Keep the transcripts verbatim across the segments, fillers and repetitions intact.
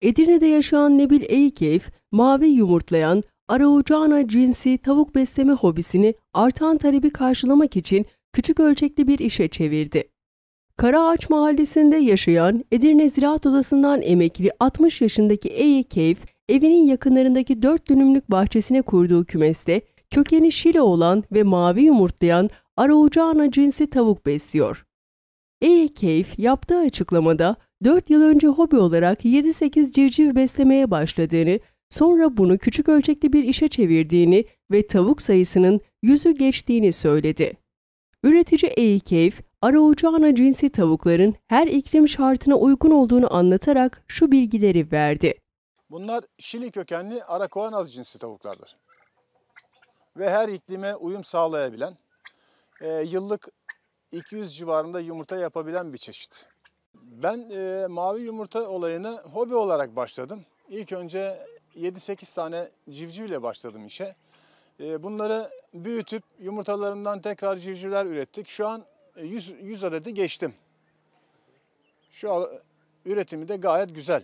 Edirne'de yaşayan Nebil Eykeyf, mavi yumurtlayan Araucana cinsi tavuk besleme hobisini artan talebi karşılamak için küçük ölçekli bir işe çevirdi. Karaağaç Mahallesi'nde yaşayan Edirne Ziraat Odası'ndan emekli altmış yaşındaki Eykeyf, evinin yakınlarındaki dört dönümlük bahçesine kurduğu kümeste kökeni Şile olan ve mavi yumurtlayan Araucana cinsi tavuk besliyor. Eykeyf yaptığı açıklamada dört yıl önce hobi olarak yedi sekiz civciv beslemeye başladığını, sonra bunu küçük ölçekli bir işe çevirdiğini ve tavuk sayısının yüzü geçtiğini söyledi. Üretici Eykeyf, Araucana cinsi tavukların her iklim şartına uygun olduğunu anlatarak şu bilgileri verdi. Bunlar Şili kökenli Araaucana cinsi tavuklardır. Ve her iklime uyum sağlayabilen, e, yıllık iki yüz civarında yumurta yapabilen bir çeşit. Ben e, mavi yumurta olayına hobi olarak başladım. İlk önce yedi sekiz tane civcivle başladım işe. E, bunları büyütüp yumurtalarından tekrar civcivler ürettik. Şu an yüz, yüz adeti geçtim. Şu an üretimi de gayet güzel.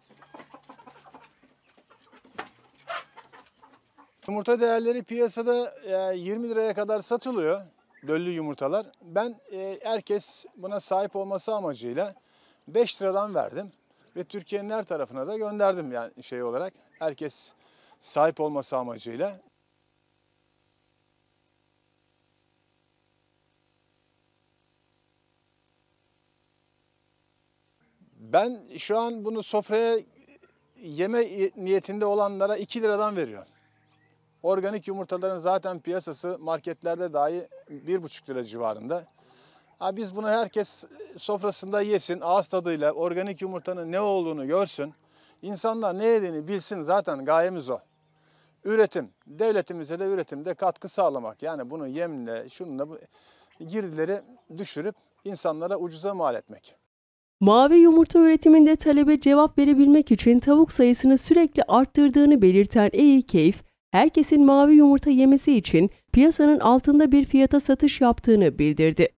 Yumurta değerleri piyasada yirmi liraya kadar satılıyor, döllü yumurtalar. Ben herkes buna sahip olması amacıyla beş liradan verdim ve Türkiye'nin her tarafına da gönderdim, yani şey olarak. Herkes sahip olması amacıyla. Ben şu an bunu sofraya yeme niyetinde olanlara iki liradan veriyorum. Organik yumurtaların zaten piyasası marketlerde dahi bir buçuk lira civarında. Ha, biz bunu herkes sofrasında yesin, ağız tadıyla organik yumurtanın ne olduğunu görsün. İnsanlar ne yediğini bilsin, zaten gayemiz o. Üretim, devletimize de üretimde katkı sağlamak. Yani bunu yemle, şununla bu girdileri düşürüp insanlara ucuza mal etmek. Mavi yumurta üretiminde talebe cevap verebilmek için tavuk sayısını sürekli arttırdığını belirten Eykeyf, herkesin mavi yumurta yemesi için piyasanın altında bir fiyata satış yaptığını bildirdi.